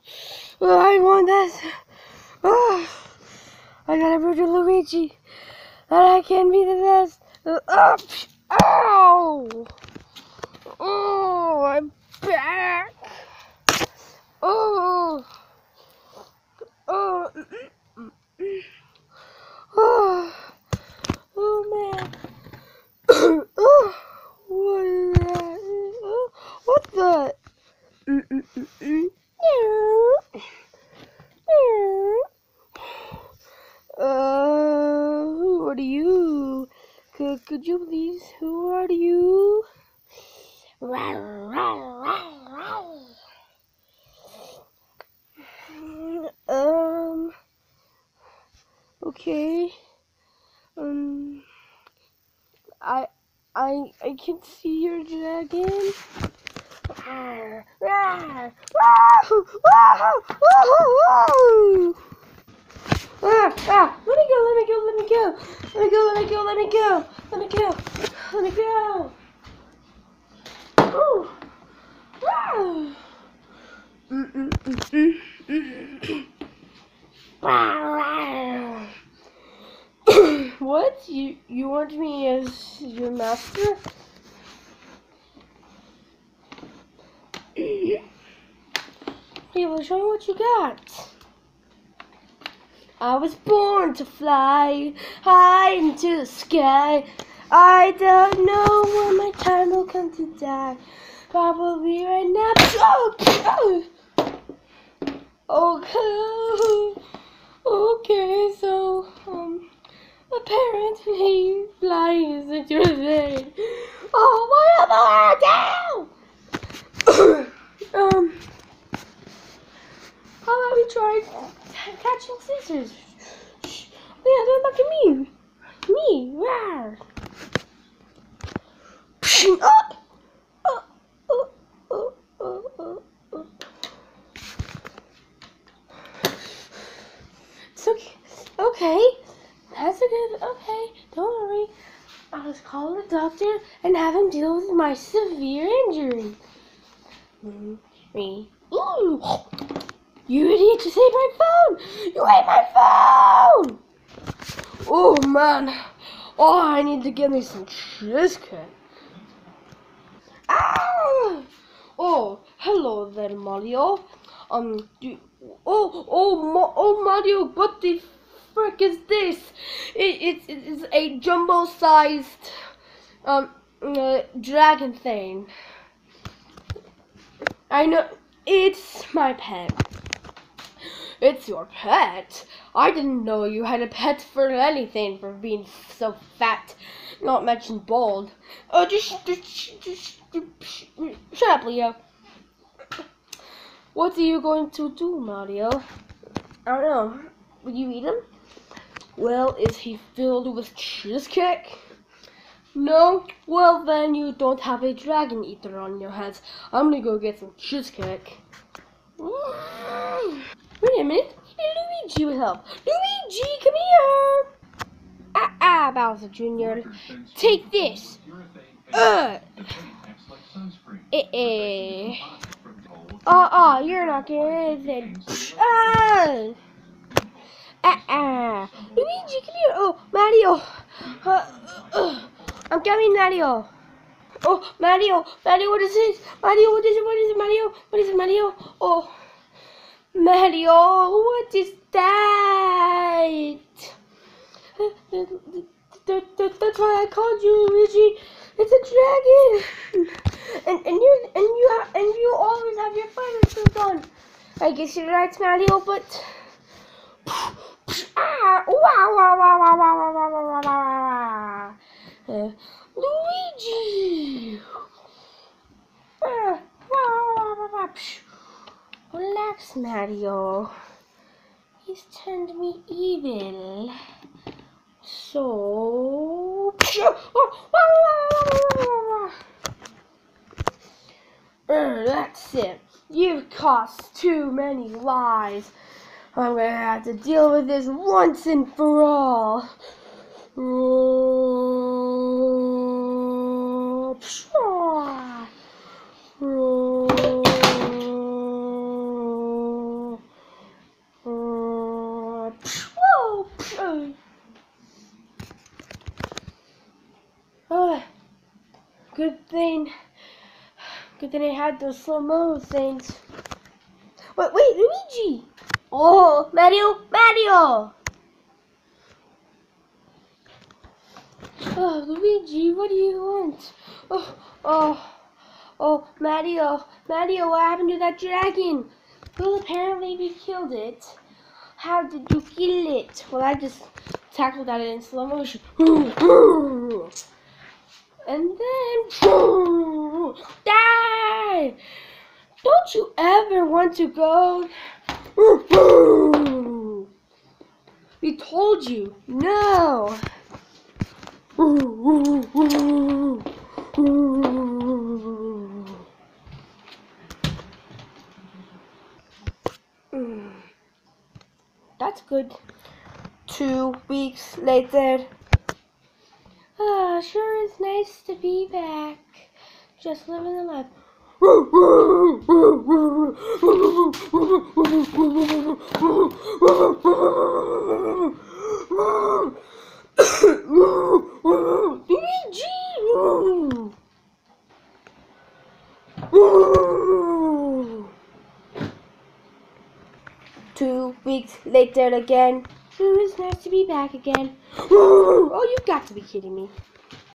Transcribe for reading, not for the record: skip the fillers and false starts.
Oh, I want this. Oh, I gotta prove to Luigi that I can be the best. Ow! Oh, I'm back. Oh, oh, oh, oh man. Oh, what is that? Oh, what the? Who are you? Could you please? Who are you? Okay. I I can see your dragon. Let me go, let me go, let me go. Let me go, let me go, let me go. Let me go. Let me go. Ooh. What? You want me as your master? Okay, well, show me what you got. I was born to fly high into the sky. I don't know when my time will come to die. Probably right now. Okay. Okay, so apparently flying isn't your thing. Oh, what about down? How about we try catching scissors? Yeah, don't look at me. Me, rawr. It's okay. Okay. That's a good. Okay. Don't worry. I'll just call the doctor and have him deal with my severe injury. Ooh. You idiot, you saved my phone! You ate my phone! Oh man. Oh, I need to get me some cheesecake. Ah! Oh, hello there, Mario. Mario, what the frick is this? It's a jumbo-sized, dragon thing. I know, it's my pet. It's your pet? I didn't know you had a pet for anything, for being so fat, not mention bald. Shut up, Leo. What are you going to do, Mario? I don't know. Will you eat him? Well, is he filled with cheesecake? No? Well, then you don't have a dragon eater on your hands. I'm gonna go get some cheesecake. Wait a minute. Luigi will help. Luigi, come here. Bowser Jr. Take this. You're not getting anything. Luigi, come here. Oh, Mario. I'm coming, Mario. Oh, Mario, what is this? Mario, what is it, Mario? What is it, Mario? Oh, Mario, what is that? That's why I called you, Luigi. It's a dragon. And you always have your fighter suit on. I guess you're right, Mario, but Luigi. Relax, Mario. He's turned me evil. So that's it. You've caused too many lies. I'm gonna have to deal with this once and for all. Oh, good thing. Good thing I had those slow-mo things. Wait, Luigi! Oh, Mario! Oh, Luigi, what do you want? Oh, Mario, what happened to that dragon? Well, apparently we killed it. How did you kill it? Well, I just tackled at it in slow motion. And then, die! Don't you ever want to go? We told you, no! That's good. 2 weeks later. Ah, sure is nice to be back. Just living the life. Luigi! 2 weeks later again. Sure is nice to be back again. Oh, you've got to be kidding me.